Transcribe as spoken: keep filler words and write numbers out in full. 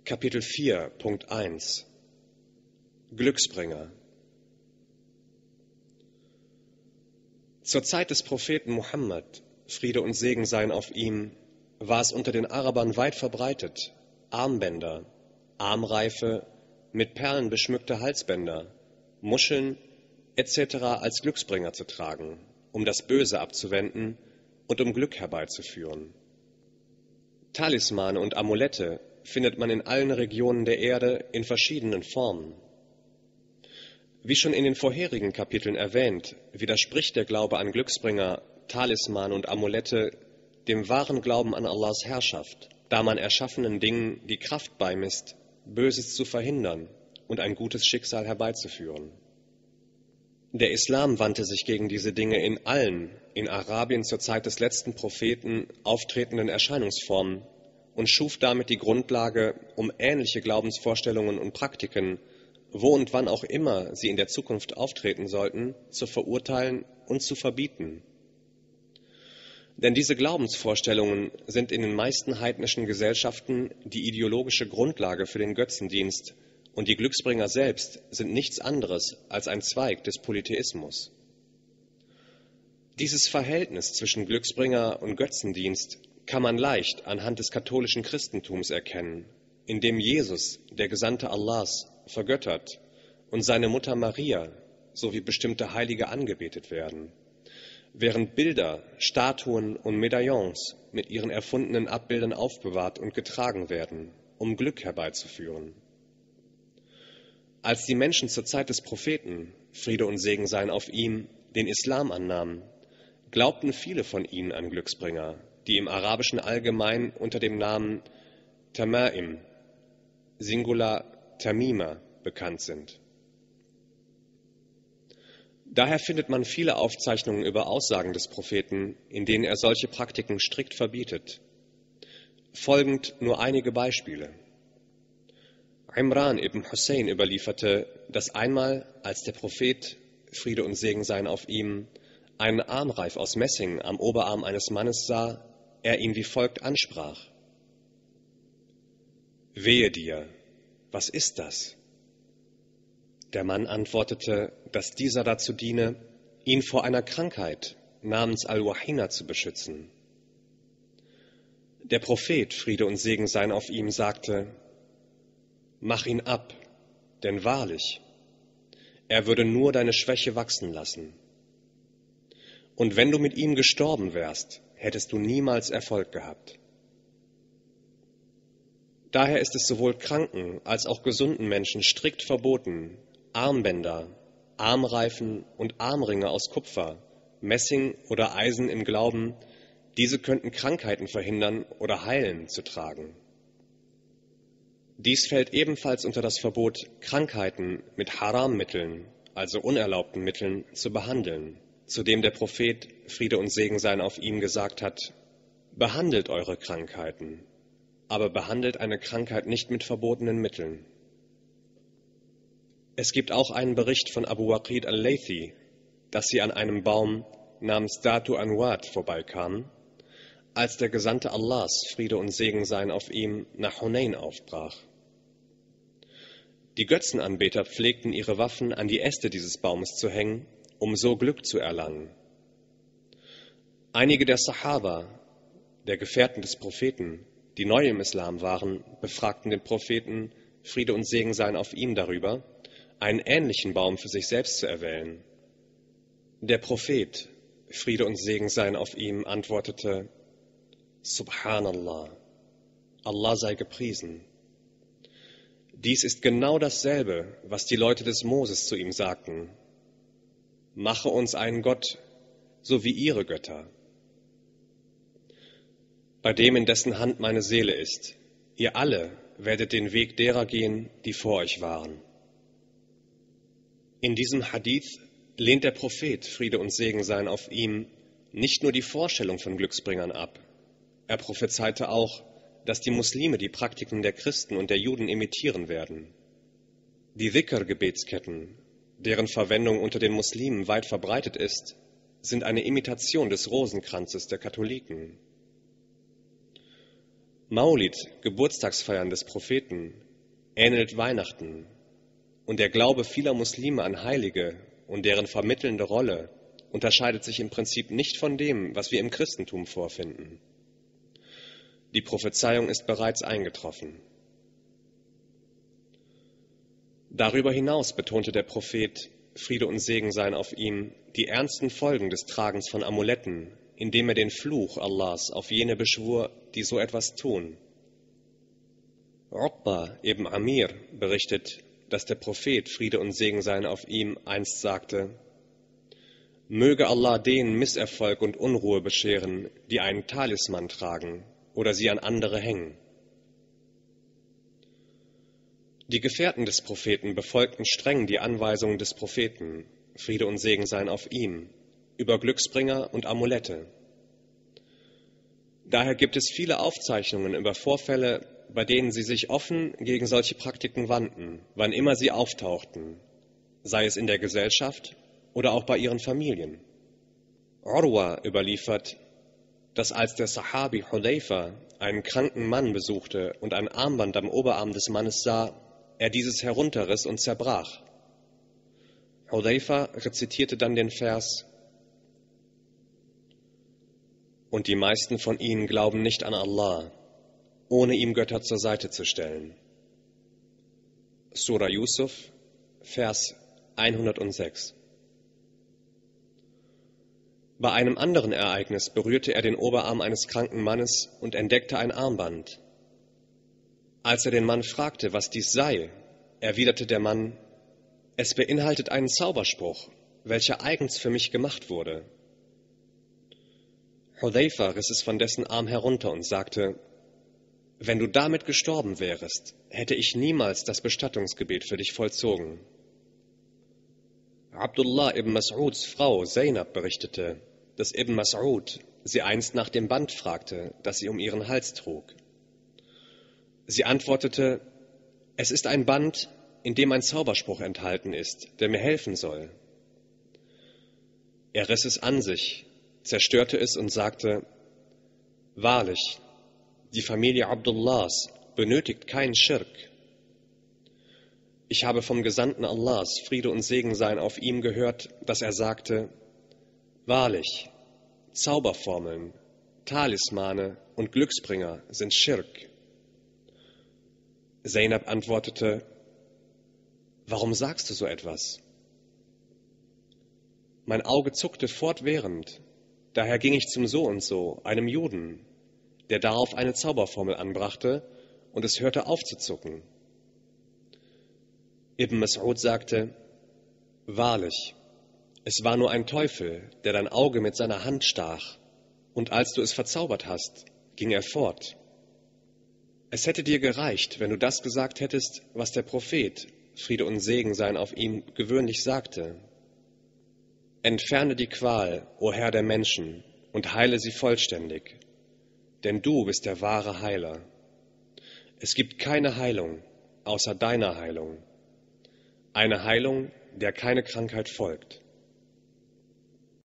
Kapitel vier, Punkt eins Glücksbringer. Zur Zeit des Propheten Muhammad, Friede und Segen seien auf ihm, war es unter den Arabern weit verbreitet, Armbänder, Armreife, mit Perlen beschmückte Halsbänder, Muscheln et cetera als Glücksbringer zu tragen, um das Böse abzuwenden und um Glück herbeizuführen. Talismane und Amulette findet man in allen Regionen der Erde in verschiedenen Formen. Wie schon in den vorherigen Kapiteln erwähnt, widerspricht der Glaube an Glücksbringer, Talismane und Amulette dem wahren Glauben an Allahs Herrschaft, da man erschaffenen Dingen die Kraft beimisst, Böses zu verhindern und ein gutes Schicksal herbeizuführen. Der Islam wandte sich gegen diese Dinge in allen, in Arabien zur Zeit des letzten Propheten, auftretenden Erscheinungsformen und schuf damit die Grundlage, um ähnliche Glaubensvorstellungen und Praktiken, wo und wann auch immer sie in der Zukunft auftreten sollten, zu verurteilen und zu verbieten. Denn diese Glaubensvorstellungen sind in den meisten heidnischen Gesellschaften die ideologische Grundlage für den Götzendienst, und die Glücksbringer selbst sind nichts anderes als ein Zweig des Polytheismus. Dieses Verhältnis zwischen Glücksbringer und Götzendienst kann man leicht anhand des katholischen Christentums erkennen, in dem Jesus, der Gesandte Allahs, vergöttert und seine Mutter Maria sowie bestimmte Heilige angebetet werden, während Bilder, Statuen und Medaillons mit ihren erfundenen Abbildern aufbewahrt und getragen werden, um Glück herbeizuführen. Als die Menschen zur Zeit des Propheten, Friede und Segen seien auf ihm, den Islam annahmen, glaubten viele von ihnen an Glücksbringer, die im Arabischen allgemein unter dem Namen Tama'im, Singular Tamima, bekannt sind. Daher findet man viele Aufzeichnungen über Aussagen des Propheten, in denen er solche Praktiken strikt verbietet. Folgend nur einige Beispiele. Imran ibn Hussein überlieferte, dass einmal, als der Prophet, Friede und Segen seien auf ihm, einen Armreif aus Messing am Oberarm eines Mannes sah, er ihn wie folgt ansprach: Wehe dir, was ist das? Der Mann antwortete, dass dieser dazu diene, ihn vor einer Krankheit namens Al-Wahina zu beschützen. Der Prophet, Friede und Segen seien auf ihm, sagte: Mach ihn ab, denn wahrlich, er würde nur deine Schwäche wachsen lassen. Und wenn du mit ihm gestorben wärst, hättest du niemals Erfolg gehabt. Daher ist es sowohl kranken als auch gesunden Menschen strikt verboten, Armbänder, Armreifen und Armringe aus Kupfer, Messing oder Eisen im Glauben, diese könnten Krankheiten verhindern oder heilen, zu tragen. Dies fällt ebenfalls unter das Verbot, Krankheiten mit Haram-Mitteln, also unerlaubten Mitteln, zu behandeln, zu dem der Prophet, Friede und Segen seien auf ihm, gesagt hat: Behandelt eure Krankheiten, aber behandelt eine Krankheit nicht mit verbotenen Mitteln. Es gibt auch einen Bericht von Abu Waqid al-Laythi, dass sie an einem Baum namens Datu Anwat vorbeikamen, als der Gesandte Allahs, Friede und Segen seien auf ihm, nach Hunain aufbrach. Die Götzenanbeter pflegten ihre Waffen an die Äste dieses Baumes zu hängen, um so Glück zu erlangen. Einige der Sahaba, der Gefährten des Propheten, die neu im Islam waren, befragten den Propheten, Friede und Segen seien auf ihm, darüber, einen ähnlichen Baum für sich selbst zu erwählen. Der Prophet, Friede und Segen seien auf ihm, antwortete: Subhanallah, Allah sei gepriesen. Dies ist genau dasselbe, was die Leute des Moses zu ihm sagten: Mache uns einen Gott, so wie ihre Götter. Bei dem, in dessen Hand meine Seele ist, ihr alle werdet den Weg derer gehen, die vor euch waren. In diesem Hadith lehnt der Prophet, Friede und Segen seien auf ihm, nicht nur die Vorstellung von Glücksbringern ab. Er prophezeite auch, dass die Muslime die Praktiken der Christen und der Juden imitieren werden. Die Dhikr-Gebetsketten, deren Verwendung unter den Muslimen weit verbreitet ist, sind eine Imitation des Rosenkranzes der Katholiken. Maulid, Geburtstagsfeiern des Propheten, ähnelt Weihnachten, und der Glaube vieler Muslime an Heilige und deren vermittelnde Rolle unterscheidet sich im Prinzip nicht von dem, was wir im Christentum vorfinden. Die Prophezeiung ist bereits eingetroffen. Darüber hinaus betonte der Prophet, Friede und Segen seien auf ihm, die ernsten Folgen des Tragens von Amuletten, indem er den Fluch Allahs auf jene beschwur, die so etwas tun. Uqba ibn Amir berichtet, dass der Prophet, Friede und Segen seien auf ihm, einst sagte: Möge Allah denen Misserfolg und Unruhe bescheren, die einen Talisman tragen oder sie an andere hängen. Die Gefährten des Propheten befolgten streng die Anweisungen des Propheten, Friede und Segen seien auf ihm, über Glücksbringer und Amulette. Daher gibt es viele Aufzeichnungen über Vorfälle, bei denen sie sich offen gegen solche Praktiken wandten, wann immer sie auftauchten, sei es in der Gesellschaft oder auch bei ihren Familien. Urwa überliefert, dass als der Sahabi Hudayfa einen kranken Mann besuchte und ein Armband am Oberarm des Mannes sah, er dieses herunterriss und zerbrach. Hudayfa rezitierte dann den Vers: Und die meisten von ihnen glauben nicht an Allah, ohne ihm Götter zur Seite zu stellen. Sura Yusuf, Vers hundertsechs. Bei einem anderen Ereignis berührte er den Oberarm eines kranken Mannes und entdeckte ein Armband. Als er den Mann fragte, was dies sei, erwiderte der Mann: Es beinhaltet einen Zauberspruch, welcher eigens für mich gemacht wurde. Hudayfa riss es von dessen Arm herunter und sagte: Wenn du damit gestorben wärest, hätte ich niemals das Bestattungsgebet für dich vollzogen. Abdullah ibn Mas'uds Frau Zainab berichtete, dass Ibn Mas'ud sie einst nach dem Band fragte, das sie um ihren Hals trug. Sie antwortete: Es ist ein Band, in dem ein Zauberspruch enthalten ist, der mir helfen soll. Er riss es an sich, zerstörte es und sagte: Wahrlich, die Familie Abdullahs benötigt keinen Schirk. Ich habe vom Gesandten Allahs, Friede und Segen seien auf ihm, gehört, dass er sagte: Wahrlich, Zauberformeln, Talismane und Glücksbringer sind Schirk. Zainab antwortete: Warum sagst du so etwas? Mein Auge zuckte fortwährend, daher ging ich zum So und so, einem Juden, der darauf eine Zauberformel anbrachte, und es hörte auf zu zucken. Ibn Mas'ud sagte: Wahrlich, es war nur ein Teufel, der dein Auge mit seiner Hand stach, und als du es verzaubert hast, ging er fort. Es hätte dir gereicht, wenn du das gesagt hättest, was der Prophet, Friede und Segen seien auf ihm, gewöhnlich sagte: Entferne die Qual, o Herr der Menschen, und heile sie vollständig, denn du bist der wahre Heiler. Es gibt keine Heilung außer deiner Heilung, eine Heilung, der keine Krankheit folgt.